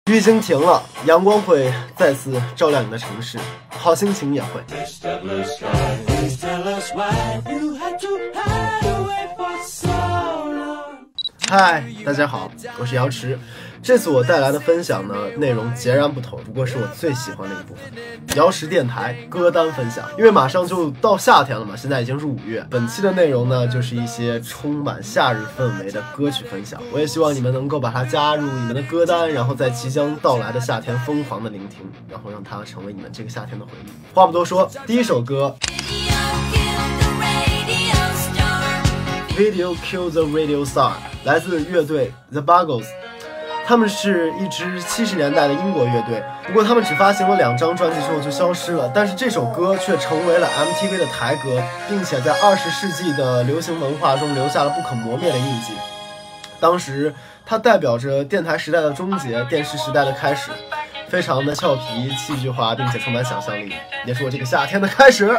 雨已经停了，阳光会再次照亮你的城市，好心情也会。嗨，大家好，我是瑶池。这次我带来的分享呢，内容截然不同，不过是我最喜欢的一部分——瑶池电台歌单分享。因为马上就到夏天了嘛，现在已经是5月。本期的内容呢，就是一些充满夏日氛围的歌曲分享。我也希望你们能够把它加入你们的歌单，然后在即将到来的夏天疯狂的聆听，然后让它成为你们这个夏天的回忆。话不多说，第一首歌。Video Kill the Radio Star 来自乐队 The Buggles， 他们是一支70年代的英国乐队，不过他们只发行了2张专辑之后就消失了，但是这首歌却成为了 MTV 的台歌，并且在20世纪的流行文化中留下了不可磨灭的印记。当时它代表着电台时代的终结，电视时代的开始，非常的俏皮、戏剧化，并且充满想象力，也是我这个夏天的开始。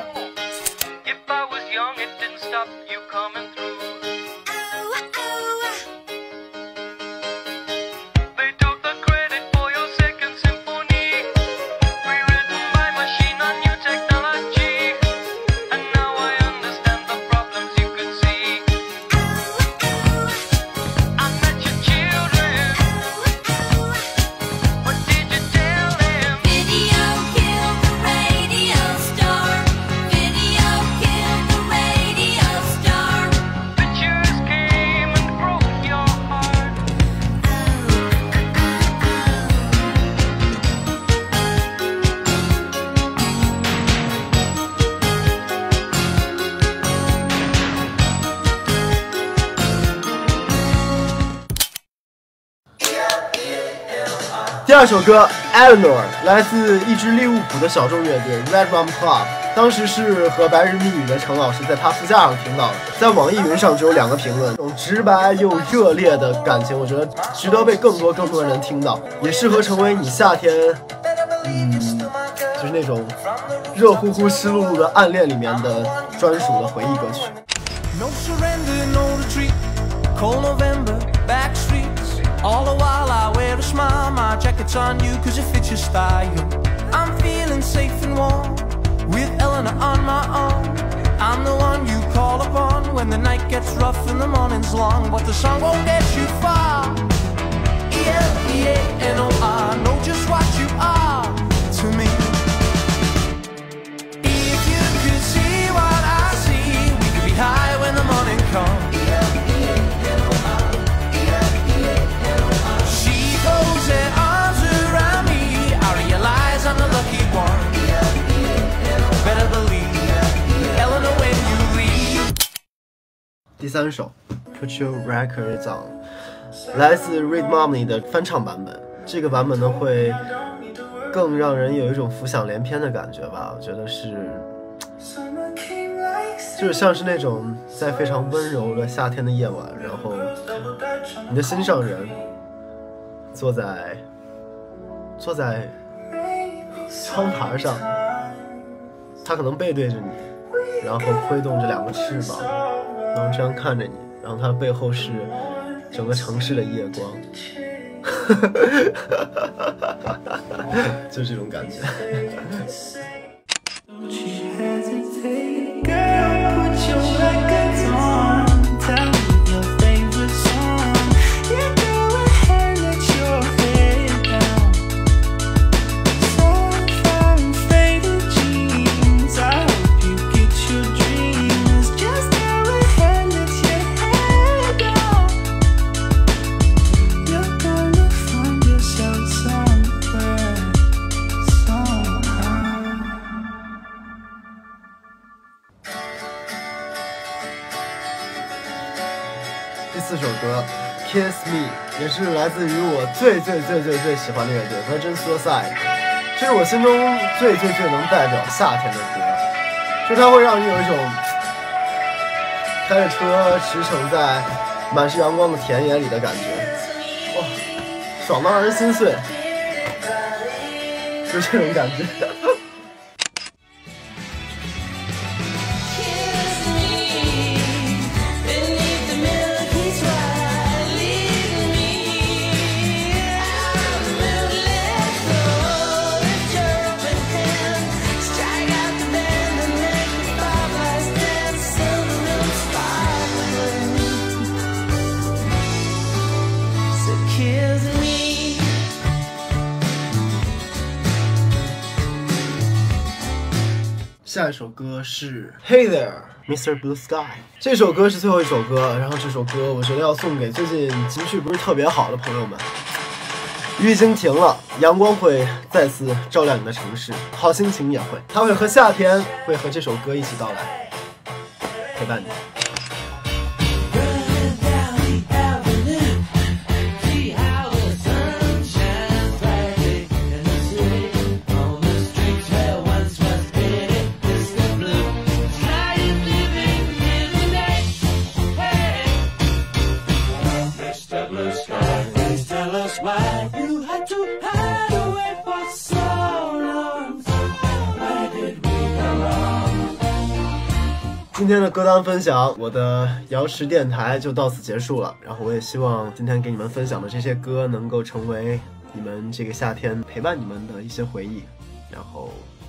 第二首歌 Eleanor 来自一支利物浦的小众乐队 Red Rum Club， 当时是和白日密语的陈老师在他副驾上听到的，在网易云上只有2个评论，这种直白又热烈的感情，我觉得值得被更多人听到，也适合成为你夏天就是那种热乎乎湿漉漉的暗恋里面的专属的回忆歌曲。 No surrender, no retreat, cold November, back streets. All the while I wear a smile, my jacket's on you cause it fits your style. I'm feeling safe and warm, with Eleanor on my arm. I'm the one you call upon when the night gets rough and the morning's long. But the song won't get you far. E-L-E-A-N-O-R, know just what you are to me. If you could see what I see, we could be high when the morning comes. 第3首 Put Your Records On 来自 Read Mommy 的翻唱版本，这个版本呢会更让人有一种浮想联翩的感觉吧，我觉得就是像是那种在非常温柔的夏天的夜晚，然后你的心上人坐在窗台上，他可能背对着你，然后挥动着2个翅膀，然后这样看着你，然后他背后是整个城市的夜光，就这种感觉。第4首歌 Kiss Me 也是来自于我最喜欢的乐队 Virgin Suicide， 这是我心中最能代表夏天的歌，就是它会让你有一种开着车驰骋在满是阳光的田野里的感觉，哇，爽到让人心碎，就这种感觉。 下一首歌是 Hey There Mr. Blue Sky， 这首歌是最后一首歌，然后这首歌我觉得要送给最近情绪不是特别好的朋友们。雨已经停了，阳光会再次照亮你的城市，好心情也会，它会和夏天，会和这首歌一起到来，陪伴你。今天的歌单分享，我的瑶池电台就到此结束了。然后我也希望今天给你们分享的这些歌能够成为你们这个夏天陪伴你们的一些回忆。然后